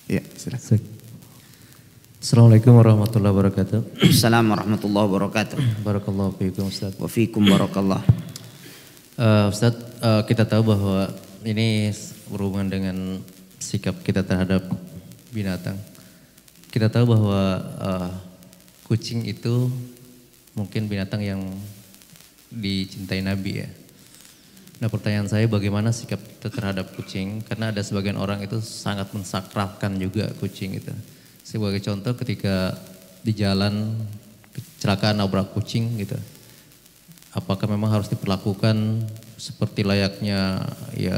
Ya, silakan. Assalamualaikum warahmatullahi wabarakatuh. Assalamualaikum warahmatullahi wabarakatuh. Barakallahu fiikum Ustaz. Wa fiikum barakallah. Ustaz, kita tahu bahwa ini berhubungan dengan sikap kita terhadap binatang. Kita tahu bahwa kucing itu mungkin binatang yang dicintai Nabi ya. Nah, pertanyaan saya bagaimana sikap kita terhadap kucing? Karena ada sebagian orang itu sangat mensakralkan juga kucing itu. Sebagai contoh ketika di jalan kecelakaan nabrak kucing gitu. Apakah memang harus diperlakukan seperti layaknya ya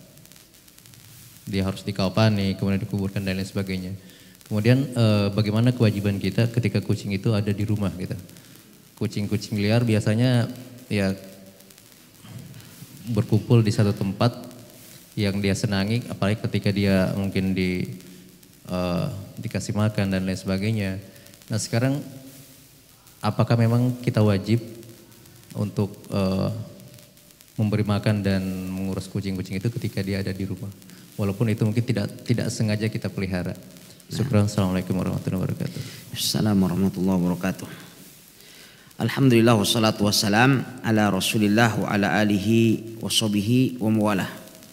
dia harus dikafani, kemudian dikuburkan dan lain sebagainya. Kemudian bagaimana kewajiban kita ketika kucing itu ada di rumah gitu. Kucing-kucing liar biasanya ya berkumpul di satu tempat yang dia senangi, apalagi ketika dia mungkin dikasih makan dan lain sebagainya. Nah sekarang apakah memang kita wajib untuk memberi makan dan mengurus kucing-kucing itu ketika dia ada di rumah, walaupun itu mungkin tidak sengaja kita pelihara. Syukran. Assalamualaikum warahmatullahi wabarakatuh. Assalamualaikum warahmatullahi wabarakatuh. Alhamdulillah wassalatu wassalam ala Rasulillah wa ala alihi wa sahbihi wa mawalah.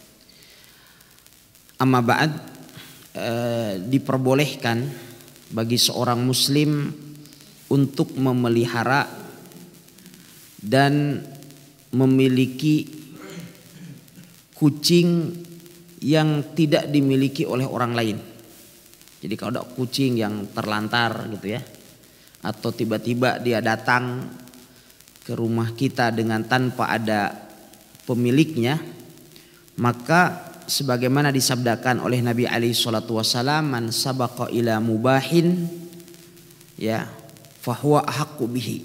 Amma ba'd, diperbolehkan bagi seorang muslim untuk memelihara dan memiliki kucing yang tidak dimiliki oleh orang lain. Jadi kalau ada kucing yang terlantar gitu ya, atau tiba-tiba dia datang ke rumah kita dengan tanpa ada pemiliknya, maka sebagaimana disabdakan oleh Nabi alaihi salatu wasallam, man sabaqa ila mubahin ya fahuwa ahaqqu bihi.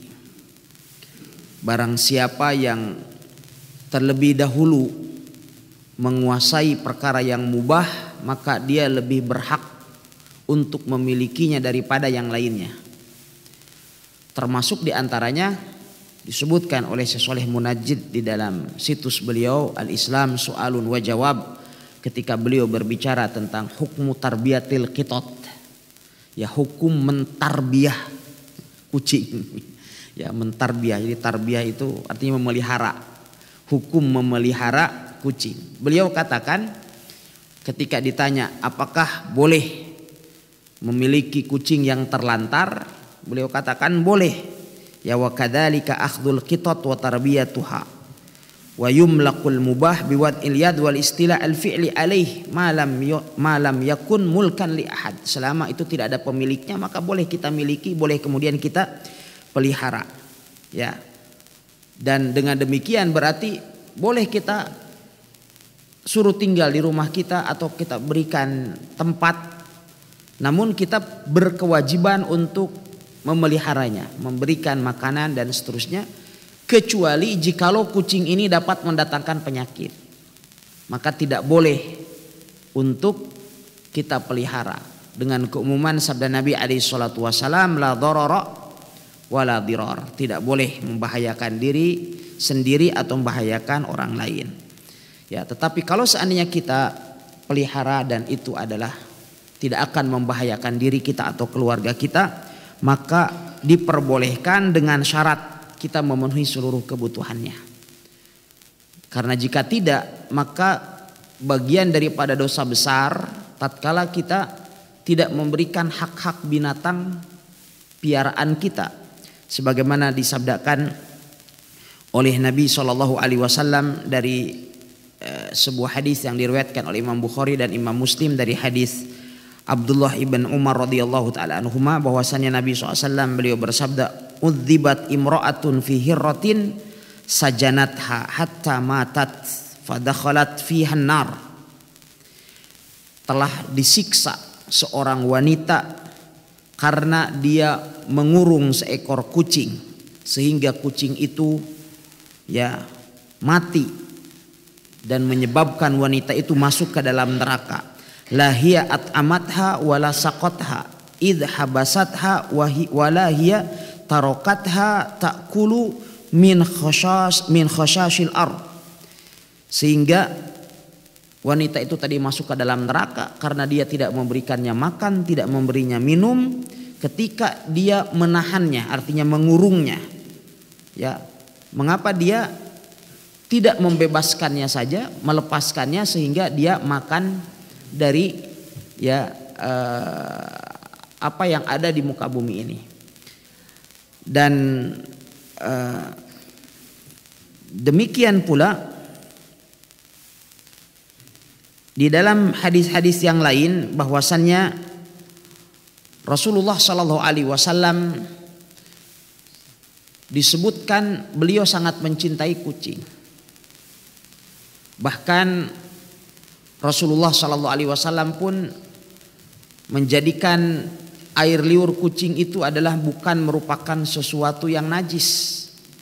Barang siapa yang terlebih dahulu menguasai perkara yang mubah, maka dia lebih berhak untuk memilikinya daripada yang lainnya. Termasuk diantaranya disebutkan oleh Syekh Shalih Munajjid di dalam situs beliau Al-Islam Su'alun wa Jawab, ketika beliau berbicara tentang hukmu tarbiyatil qitat, ya hukum mentarbiyah kucing. Ya mentarbiyah, jadi tarbiyah itu artinya memelihara. Hukum memelihara kucing. Beliau katakan ketika ditanya apakah boleh memiliki kucing yang terlantar, beliau katakan boleh. Ya wa kadzalika akhdul qitat wa tarbiyatuha wa yumlaqul mubah biwad'il yad wal istila al fi'li alaih ma lam yakun mulkan li ahad. Selama itu tidak ada pemiliknya maka boleh kita miliki, boleh kemudian kita pelihara. Ya. Dan dengan demikian berarti boleh kita suruh tinggal di rumah kita atau kita berikan tempat, namun kita berkewajiban untuk memeliharanya, memberikan makanan dan seterusnya, kecuali jikalau kucing ini dapat mendatangkan penyakit, maka tidak boleh untuk kita pelihara. Dengan keumuman sabda Nabi alaihi salatu wasallam, la darara wala dirar, tidak boleh membahayakan diri sendiri atau membahayakan orang lain. Ya, tetapi kalau seandainya kita pelihara dan itu adalah tidak akan membahayakan diri kita atau keluarga kita, maka diperbolehkan dengan syarat kita memenuhi seluruh kebutuhannya. Karena jika tidak, maka bagian daripada dosa besar tatkala kita tidak memberikan hak-hak binatang piaraan kita, sebagaimana disabdakan oleh Nabi SAW dari sebuah hadis yang diriwayatkan oleh Imam Bukhari dan Imam Muslim dari hadis Abdullah ibn Umar radhiyallahu taala anhuma, bahwasanya Nabi SAW beliau bersabda, "Udzibat imra'atun fi hirratin sajanatha hatta matat fadakhalat fiha an-nar." Telah disiksa seorang wanita karena dia mengurung seekor kucing sehingga kucing itu ya mati dan menyebabkan wanita itu masuk ke dalam neraka. La hiya at'amatha wala saqatha idh habasatha wala hiya tarakatha ta'kulu min khashashil ard. Sehingga wanita itu tadi masuk ke dalam neraka karena dia tidak memberikannya makan, tidak memberinya minum ketika dia menahannya, artinya mengurungnya. Ya, mengapa dia tidak membebaskannya saja, melepaskannya sehingga dia makan dari apa yang ada di muka bumi ini. Dan demikian pula di dalam hadis-hadis yang lain bahwasannya Rasulullah Shallallahu Alaihi Wasallam disebutkan beliau sangat mencintai kucing. Bahkan Rasulullah Shallallahu Alaihi Wasallam pun menjadikan air liur kucing itu adalah bukan merupakan sesuatu yang najis.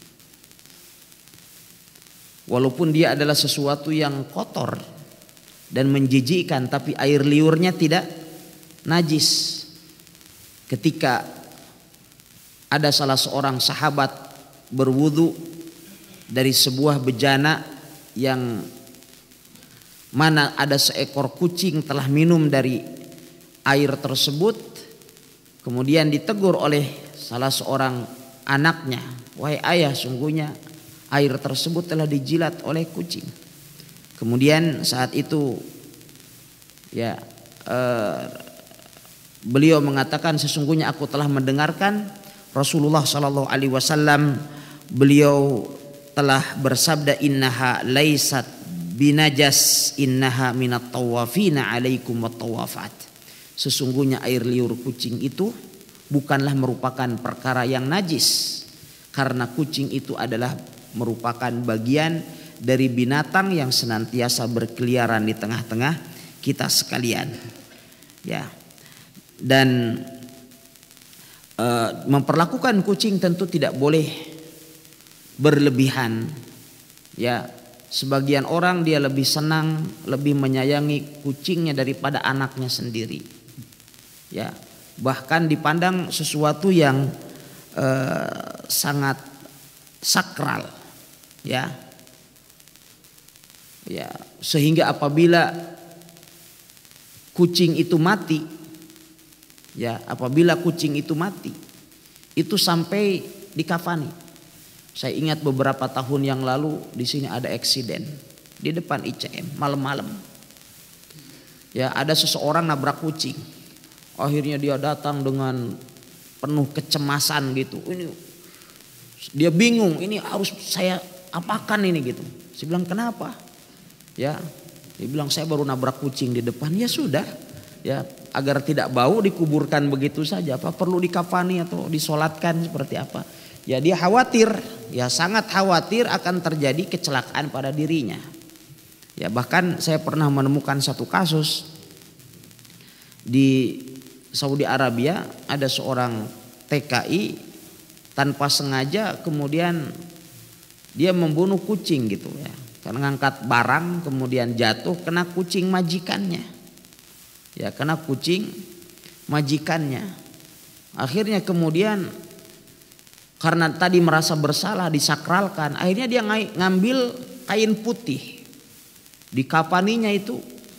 Walaupun dia adalah sesuatu yang kotor dan menjijikkan, tapi air liurnya tidak najis. Ketika ada salah seorang sahabat berwudu dari sebuah bejana yang mana ada seekor kucing telah minum dari air tersebut, kemudian ditegur oleh salah seorang anaknya, "Wahai ayah, sungguhnya air tersebut telah dijilat oleh kucing." Kemudian saat itu beliau mengatakan, "Sesungguhnya aku telah mendengarkan Rasulullah Shallallahu Alaihi Wasallam, beliau telah bersabda, innaha laisat binajas, innaha minat tawafina alaikum wat tawafat." Sesungguhnya air liur kucing itu bukanlah merupakan perkara yang najis, karena kucing itu adalah merupakan bagian dari binatang yang senantiasa berkeliaran di tengah-tengah kita sekalian. Ya. Dan memperlakukan kucing tentu tidak boleh berlebihan. Ya, sebagian orang dia lebih senang, lebih menyayangi kucingnya daripada anaknya sendiri. Ya, bahkan dipandang sesuatu yang sangat sakral. Ya. Ya, sehingga apabila kucing itu mati, itu sampai dikafani. Saya ingat beberapa tahun yang lalu di sini ada eksiden di depan ICM malam-malam. Ya, ada seseorang nabrak kucing. Akhirnya dia datang dengan penuh kecemasan gitu. Ini dia bingung, ini harus saya apakan ini gitu. Saya bilang, "Kenapa?" Ya, dia bilang, "Saya baru nabrak kucing di depan." Ya sudah, ya, agar tidak bau dikuburkan begitu saja. Apa perlu dikafani atau disolatkan seperti apa? Ya, dia khawatir, ya sangat khawatir akan terjadi kecelakaan pada dirinya. Ya, bahkan saya pernah menemukan satu kasus di Saudi Arabia, ada seorang TKI tanpa sengaja kemudian dia membunuh kucing gitu ya. Karena ngangkat barang kemudian jatuh kena kucing majikannya. Ya, kena kucing majikannya. Akhirnya kemudian karena tadi merasa bersalah disakralkan, akhirnya dia ngambil kain putih. Dikafaninya itu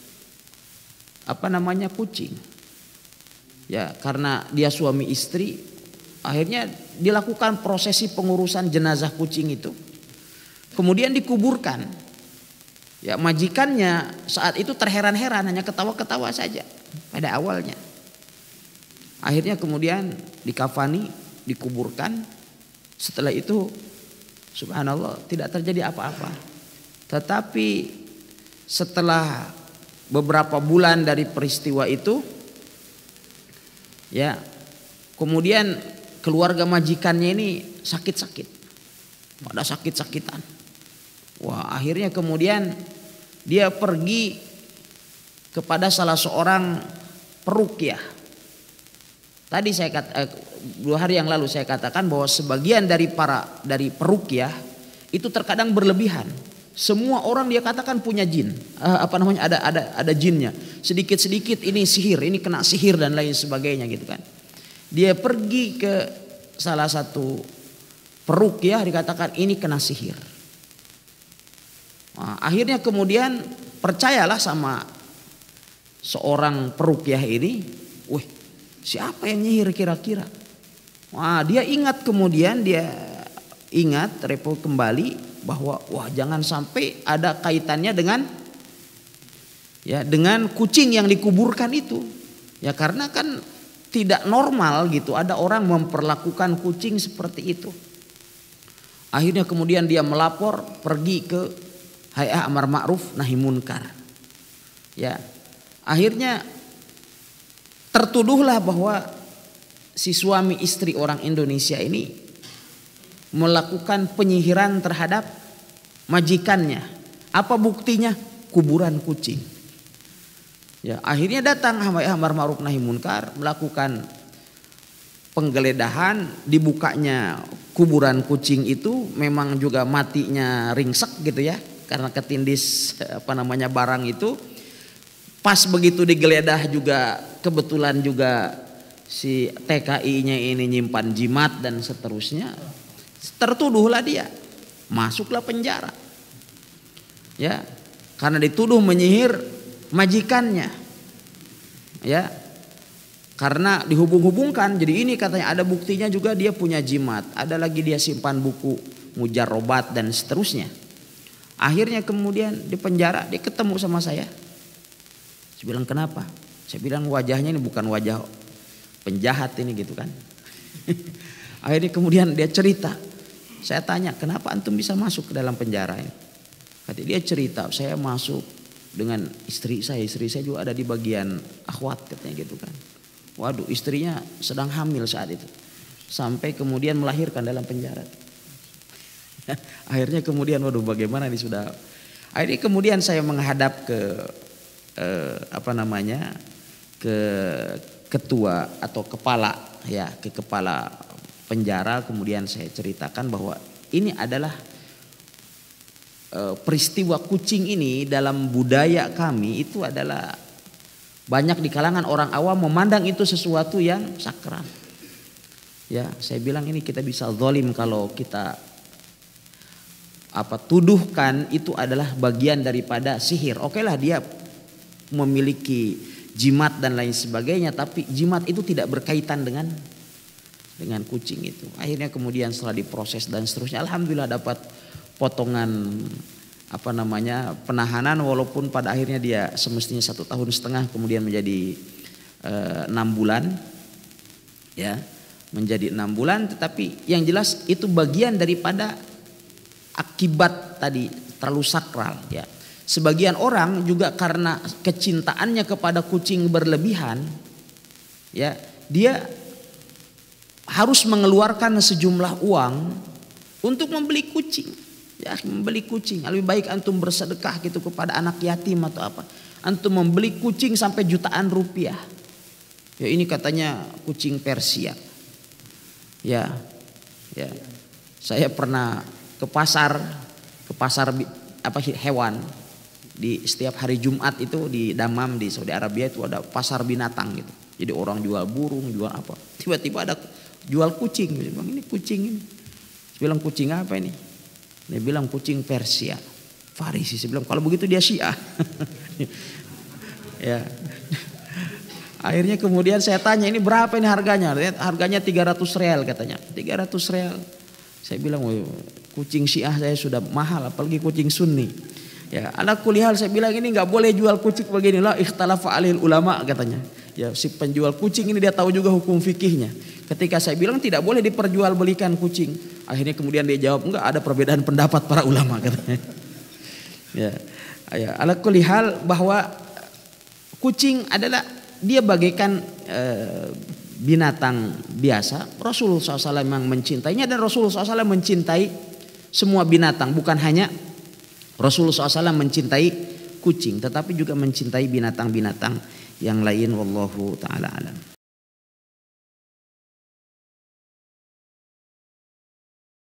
kucing. Ya, karena dia suami istri, akhirnya dilakukan prosesi pengurusan jenazah kucing itu. Kemudian dikuburkan. Ya, majikannya saat itu terheran-heran, hanya ketawa-ketawa saja pada awalnya. Akhirnya kemudian dikafani, dikuburkan. Setelah itu subhanallah tidak terjadi apa-apa. Tetapi setelah beberapa bulan dari peristiwa itu, ya, kemudian keluarga majikannya ini sakit-sakit. Pada sakit-sakitan. Wah, akhirnya kemudian dia pergi kepada salah seorang peruqyah. Tadi saya 2 hari yang lalu saya katakan bahwa sebagian dari peruqyah itu terkadang berlebihan. Semua orang dia katakan punya jin, ada jinnya. Sedikit-sedikit ini sihir, ini kena sihir dan lain sebagainya gitu kan. Dia pergi ke salah satu peruqyah, dikatakan ini kena sihir. Nah, akhirnya kemudian percayalah sama seorang peruqyah ini. Wih, siapa yang nyihir kira-kira? Wah, dia ingat, kemudian dia ingat repot kembali bahwa wah, jangan sampai ada kaitannya dengan dengan kucing yang dikuburkan itu. Ya karena kan tidak normal gitu ada orang memperlakukan kucing seperti itu. Akhirnya kemudian dia melapor, pergi ke Hay'ah Amar Ma'ruf Nahi Munkar. Ya. Akhirnya tertuduhlah bahwa si suami istri orang Indonesia ini melakukan penyihiran terhadap majikannya. Apa buktinya? Kuburan kucing. Ya, akhirnya datang Hay'ah Amar Ma'ruf Nahi Munkar melakukan penggeledahan, dibukanya kuburan kucing itu, memang juga matinya ringsek gitu ya, karena ketindis barang itu. Pas begitu digeledah juga kebetulan juga si TKI-nya ini nyimpan jimat dan seterusnya. Tertuduhlah dia, masuklah penjara. Ya, karena dituduh menyihir majikannya. Ya. Karena dihubung-hubungkan, jadi ini katanya ada buktinya juga dia punya jimat, ada lagi dia simpan buku mujarrobat dan seterusnya. Akhirnya kemudian di penjara dia ketemu sama saya. Saya bilang kenapa? Saya bilang wajahnya ini bukan wajah penjahat ini gitu kan. Akhirnya kemudian dia cerita. Saya tanya kenapa antum bisa masuk ke dalam penjara ini? Kata dia cerita, saya masuk dengan istri saya juga ada di bagian akhwat katanya gitu kan. Waduh, istrinya sedang hamil saat itu. Sampai kemudian melahirkan dalam penjara. Akhirnya kemudian waduh bagaimana ini sudah. Akhirnya kemudian saya menghadap ke ke ketua atau kepala ke kepala penjara. Kemudian saya ceritakan bahwa ini adalah peristiwa kucing ini dalam budaya kami itu adalah banyak di kalangan orang awam memandang itu sesuatu yang sakral. Ya, saya bilang ini kita bisa zalim kalau kita tuduhkan itu adalah bagian daripada sihir. Oke lah dia memiliki jimat dan lain sebagainya, tapi jimat itu tidak berkaitan dengan kucing itu. Akhirnya kemudian setelah diproses dan seterusnya, alhamdulillah dapat potongan penahanan, walaupun pada akhirnya dia semestinya 1,5 tahun kemudian menjadi 6 bulan ya, menjadi 6 bulan. Tetapi yang jelas itu bagian daripada akibat tadi terlalu sakral ya. Sebagian orang juga karena kecintaannya kepada kucing berlebihan ya, dia harus mengeluarkan sejumlah uang untuk membeli kucing. Ya, membeli kucing. Lebih baik antum bersedekah gitu kepada anak yatim atau apa. Antum membeli kucing sampai jutaan rupiah. Ya ini katanya kucing Persia. Ya. Saya pernah ke pasar hewan. Di setiap hari Jumat itu di Dammam di Saudi Arabia itu ada pasar binatang gitu. Jadi orang jual burung, jual apa. Tiba-tiba ada jual kucing. Saya bilang ini kucing ini. Saya bilang kucing apa ini? Dia bilang kucing Persia, Farisi. Saya bilang kalau begitu dia Syiah. Ya. Akhirnya kemudian saya tanya ini berapa ini harganya? Harganya 300 real katanya. 300 real. Saya bilang kucing Syiah saya sudah mahal, apalagi kucing Sunni. Ya, ala kulihal saya bilang ini nggak boleh jual kucing begini lah. Ikhtalafa alil ulama katanya. Ya, si penjual kucing ini dia tahu juga hukum fikihnya. Ketika saya bilang tidak boleh diperjualbelikan kucing, akhirnya kemudian dia jawab enggak, ada perbedaan pendapat para ulama katanya. Ya, ala kulli hal bahwa kucing adalah dia bagaikan binatang biasa. Rasulullah SAW memang mencintainya dan Rasulullah SAW mencintai semua binatang, bukan hanya Rasulullah SAW mencintai kucing, tetapi juga mencintai binatang-binatang yang lain. Wallahu taala alam.